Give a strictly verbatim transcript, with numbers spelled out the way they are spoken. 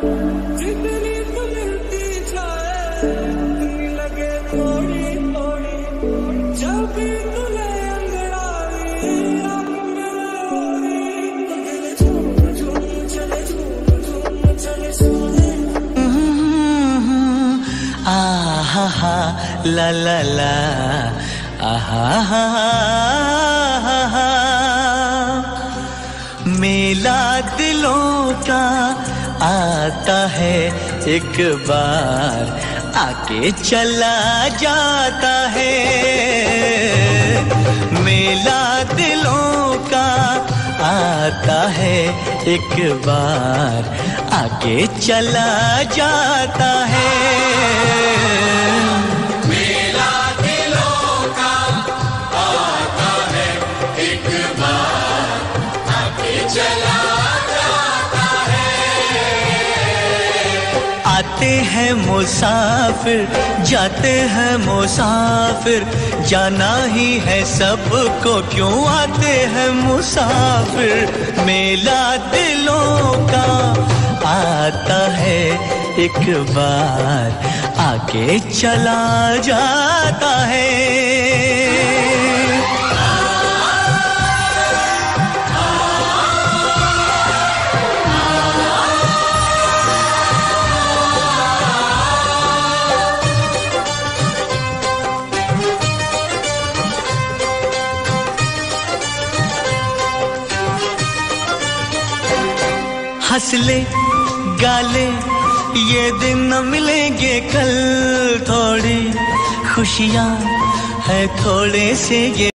जितनी तू मिलती जाए उतनी लगे थोड़ी थोड़ी, जब भी तुझे अंगड़ाई आँख मेरे ओरी, दिल झूम झूम चले झूम झूम चले सोने। आहा हा ला ला ला आहा हा हा हा। मेला दिलों का आता है एक बार, आके चला जाता है। मेला दिलों का आता है एक बार, आके चला जाता है। मेला दिलों का आता है एक बार, आके चला जाता है। आते हैं मुसाफिर जाते हैं मुसाफिर, जाना ही है सबको क्यों आते हैं मुसाफिर। मेला दिलों का आता है एक बार, आके चला जाता है। हंस ले गाले ये दिन न मिलेंगे कल, थोड़ी खुशियां है थोड़े से ये